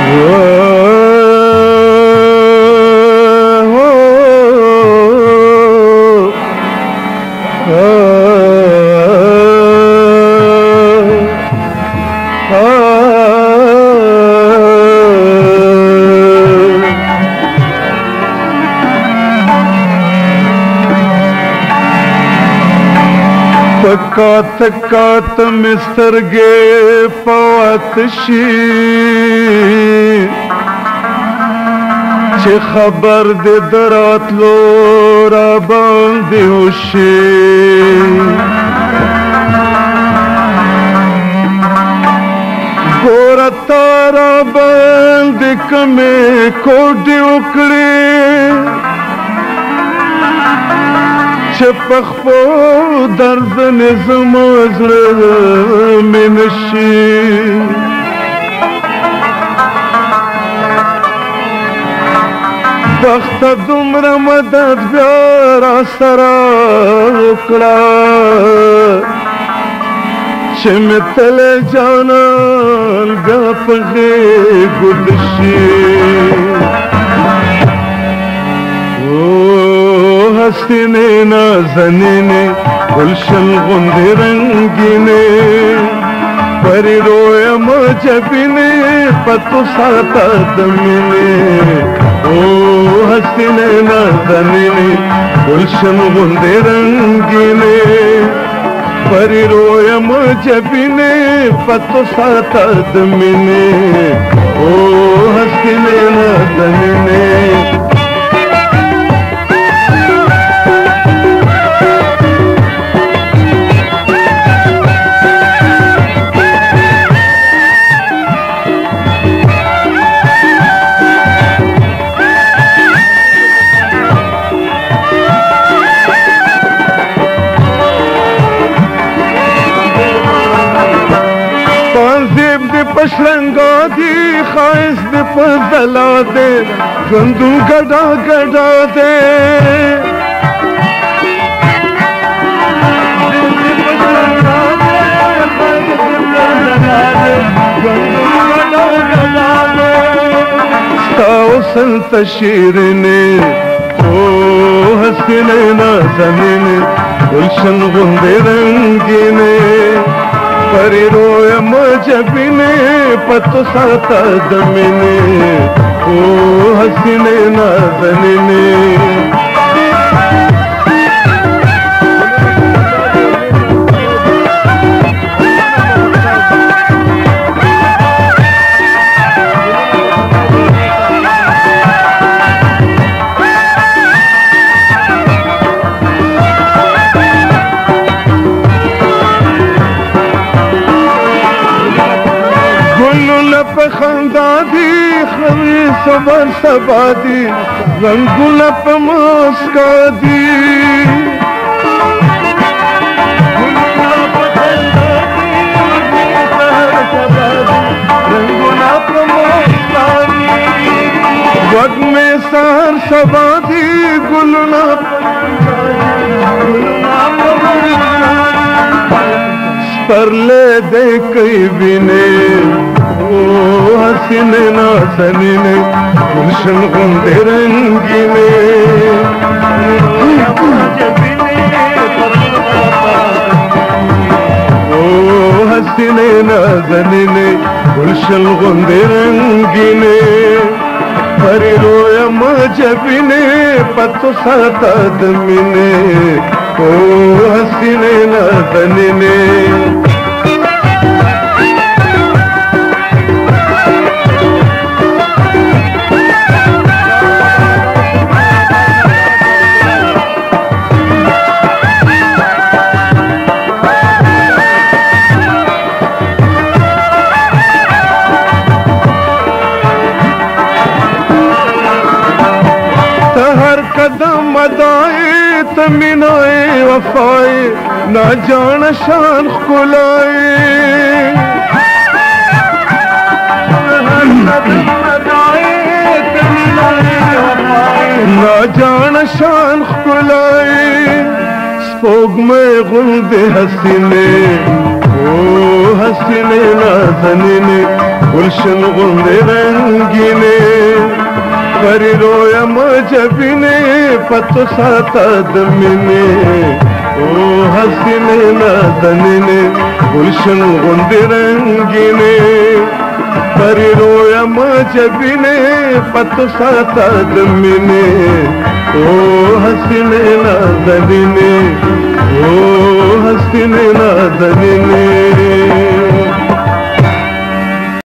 कात कात मिस्तरगे पवतशी चे खबर दे दरातलो را باندې وشي ګور تارا باندې کمه کوډي وکړي چپخپو درد نظم زړه مې نشي بخت دومره مدد بیا را سره وکړه چې مې تله جانان بیا په غېږو دشي حسینې نازنینې ګلشن غوندې رنګینې پرې رویم جبینې پتو ساته د مینې حسینې نازنینې ګلشن غوندې رنګینې پرې رویم جبینې پتو ساته د مینې حسینې نازنینې پشرنگا دی خواهش دی پزدلا دے گندو گڑا گڑا دے ستاو سنت شیرنے حسینے نازنینے گلشن غندے رنگینے پری رویم جبینے پتو ساتا دمینے حسینے نازنینے خندا دی خوی صبر سبا دی رنگونا پا مسکا دی رنگونا پا مسکا دی وقت میں سار سبا دی گلونا پر لے دے کئی بینے حسینے نازنینے گلشن غندے رنگینے حسینے نازنینے گلشن غندے رنگینے پری رویم جبینے پتو ساتا دمینے حسینے نازنینے मीनाए वफाए ना जान शान खुलाए ना जान शान खुलाए स्पोग में गुंदे हसीने हसीने नाज़नीने गुलशन गुंदे रंगीने परी रोया मजबीने पतो साता दमीने हसीने नाज़नीने गुलशन गुंदे रंगीने परी रोया मजबीने पतो साता दमीने हसीने नाज़नीने हसीने नाज़नीने